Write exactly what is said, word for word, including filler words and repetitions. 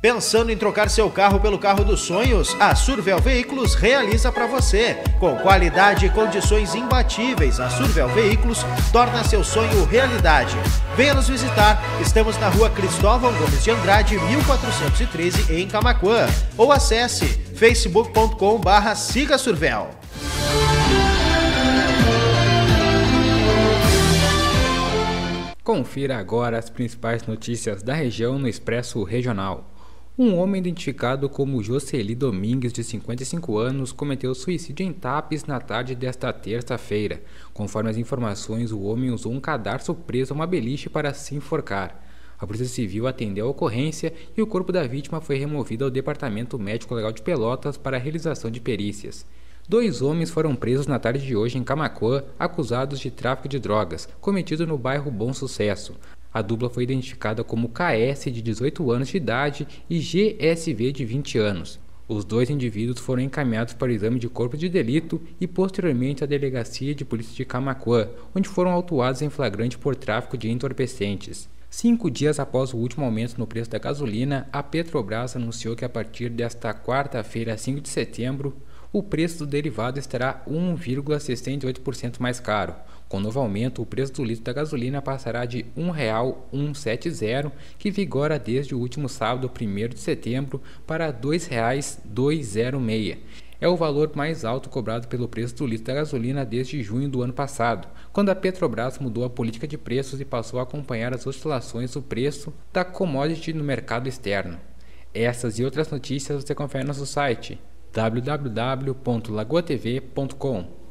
Pensando em trocar seu carro pelo carro dos sonhos? A Survel Veículos realiza para você. Com qualidade e condições imbatíveis, a Survel Veículos torna seu sonho realidade. Venha nos visitar. Estamos na rua Cristóvão Gomes de Andrade, mil quatrocentos e treze, em Camaquã. Ou acesse facebook ponto com barra siga Survel. Confira agora as principais notícias da região no Expresso Regional. Um homem identificado como Jocely Domingues, de cinquenta e cinco anos, cometeu suicídio em Tapes na tarde desta terça-feira. Conforme as informações, o homem usou um cadarço preso a uma beliche para se enforcar. A Polícia Civil atendeu a ocorrência e o corpo da vítima foi removido ao Departamento Médico Legal de Pelotas para a realização de perícias. Dois homens foram presos na tarde de hoje em Camaquã, acusados de tráfico de drogas, cometido no bairro Bom Sucesso. A dupla foi identificada como K S, de dezoito anos de idade, e G S V, de vinte anos. Os dois indivíduos foram encaminhados para o exame de corpo de delito e posteriormente à Delegacia de Polícia de Camaquã, onde foram autuados em flagrante por tráfico de entorpecentes. Cinco dias após o último aumento no preço da gasolina, a Petrobras anunciou que a partir desta quarta-feira, cinco de setembro, o preço do derivado estará um vírgula sessenta e oito por cento mais caro. Com o novo aumento, o preço do litro da gasolina passará de um real cento e setenta, que vigora desde o último sábado, primeiro de setembro, para dois reais duzentos e seis. É o valor mais alto cobrado pelo preço do litro da gasolina desde junho do ano passado, quando a Petrobras mudou a política de preços e passou a acompanhar as oscilações do preço da commodity no mercado externo. Essas e outras notícias você confere no nosso site w w w ponto lagoa t v ponto com.